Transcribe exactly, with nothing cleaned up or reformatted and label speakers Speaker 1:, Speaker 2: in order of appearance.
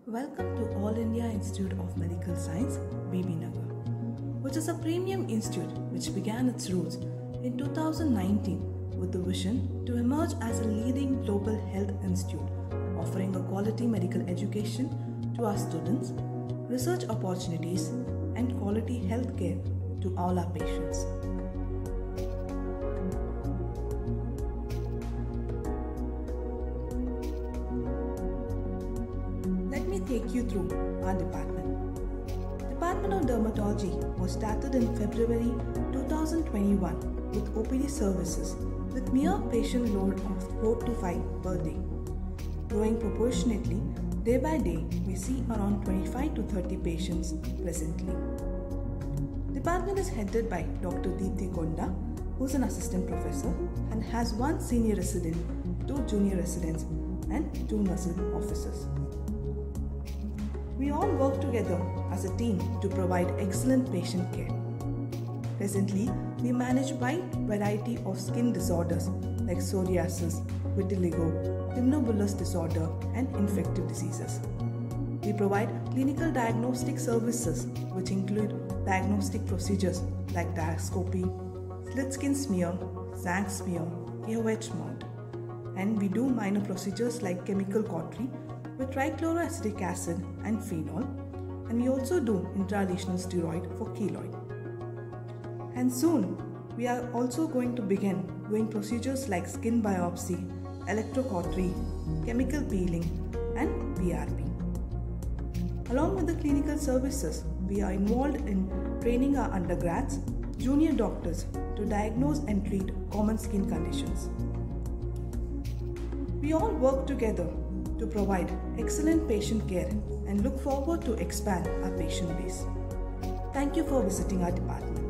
Speaker 1: Welcome to All India Institute of Medical Science, Bibinagar, which is a premium institute which began its roots in two thousand nineteen with the vision to emerge as a leading global health institute offering a quality medical education to our students, research opportunities, and quality health care to all our patients. Let me take you through our department. Department of Dermatology was started in February two thousand twenty-one with O P D services with mere patient load of four to five per day. Growing proportionately, day by day, we see around twenty-five to thirty patients presently. Department is headed by Doctor Deepthi Konda, who is an assistant professor and has one senior resident, two junior residents, and two nursing officers. We all work together as a team to provide excellent patient care. Presently, we manage a wide variety of skin disorders like psoriasis, vitiligo, limnobullous disorder, and infective diseases. We provide clinical diagnostic services which include diagnostic procedures like diascopy, slit skin smear, Zank smear, K O H mount, and we do minor procedures like chemical cautery with trichloroacetic acid and phenol, and we also do intralesional steroid for keloid. And soon, we are also going to begin doing procedures like skin biopsy, electrocautery, chemical peeling, and P R P. Along with the clinical services, we are involved in training our undergrads, junior doctors to diagnose and treat common skin conditions. We all work together to provide excellent patient care and look forward to expand our patient base. Thank you for visiting our department.